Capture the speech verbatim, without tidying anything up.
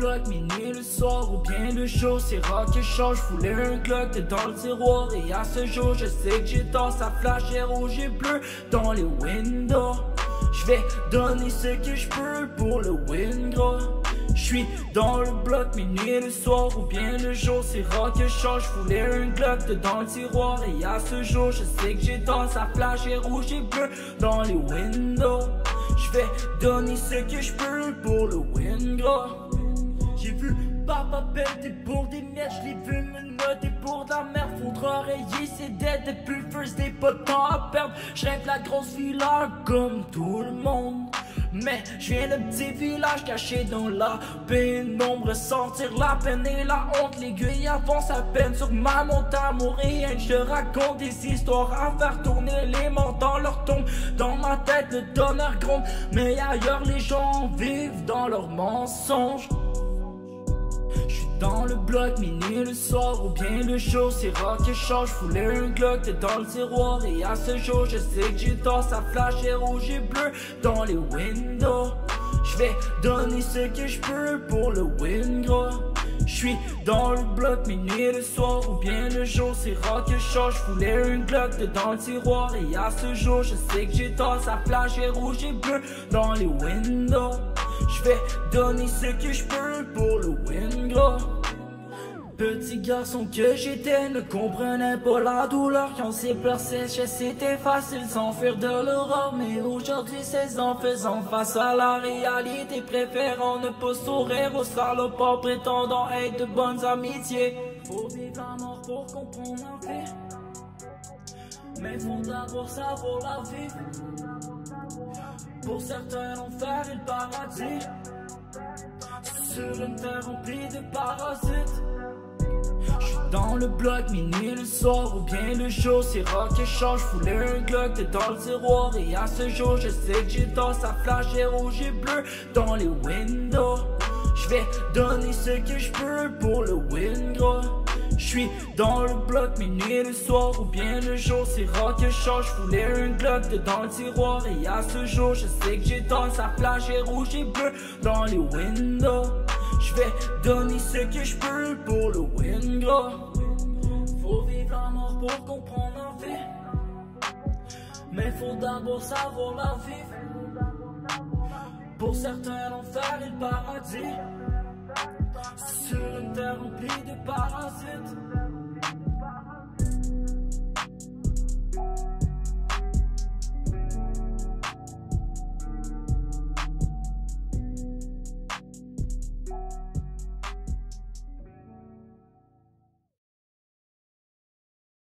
bloc, minuit le soir ou bien le jour, c'est rare que je change, voulais un Glock dans le tiroir. Et à ce jour, je sais que j'ai tendance à flasher rouge et bleu dans les windows. Je vais donner ce que je peux pour le win gros. J'suis dans le bloc, minuit le soir ou bien le jour, c'est rare que je change, voulais un Glock dans le tiroir. Et à ce jour, je sais que j'ai tendance à flasher rouge et bleu dans les windows. Je vais donner ce que je peux pour le win gros. J'ai vu papa péter pour des miettes, je l'ai vu me noter pour de la merde. Faudra rayer ses dettes depuis le first day, pas de temps à perdre. Je rêve la grosse villa comme tout le monde, mais je viens d'un petit village caché dans la pénombre. Sentir la peine et la honte, l'aiguille avance à peine sur ma montagne. Mourir, je te raconte des histoires à faire tourner les morts dans leur tombe. Dans ma tête le tonnerre gronde, mais ailleurs les gens vivent dans leurs mensonges. Dans le bloc, minuit le soir ou bien le jour, c'est rare que je change, voulais un Glock dans le tiroir. Et à ce jour, je sais que j'ai tendance à flasher rouge et bleu dans les windows. Je vais donner ce que je peux pour le win gros. J'suis dans le bloc, minuit le soir ou bien le jour, c'est rare que je change, voulais un Glock dans le tiroir. Et à ce jour, je sais que j'ai tendance à flasher rouge et bleu dans les windows. Je vais donner ce que je peux pour le win gros. Petit garçon que j'étais ne comprenait pas la douleur. Quand ses pleurs séchaient, c'était facile sans faire de l'horreur. Mais aujourd'hui, seize ans faisant face à la réalité, préférant ne pas sourire aux salopards prétendant être de bonnes amitiés. Faut vivre la mort pour comprendre la vie, mais faut d'abord savoir la vivre. Pour certains, l'enfer est le paradis, sur une terre remplie de parasites. J'suis dans le bloc, minuit le soir ou bien le jour, c'est rare que je change, voulais un Glock dans le tiroir. Et à ce jour, je sais que j'ai tendance à flasher rouge et bleu dans les windows. Je vais donner ce que je peux pour le win gros. J'suis dans le bloc, minuit le soir ou bien le jour, c'est rare que je change, voulais un Glock dans le tiroir. Et à ce jour, je sais que j'ai tendance à flasher rouge et bleu dans les windows. Je vais donner ce que je peux pour le win gros. Faut vivre la mort pour comprendre la vie, mais faut d'abord savoir la vivre. Pour certains, l'enfer est le paradis, sur une terre remplie de parasites.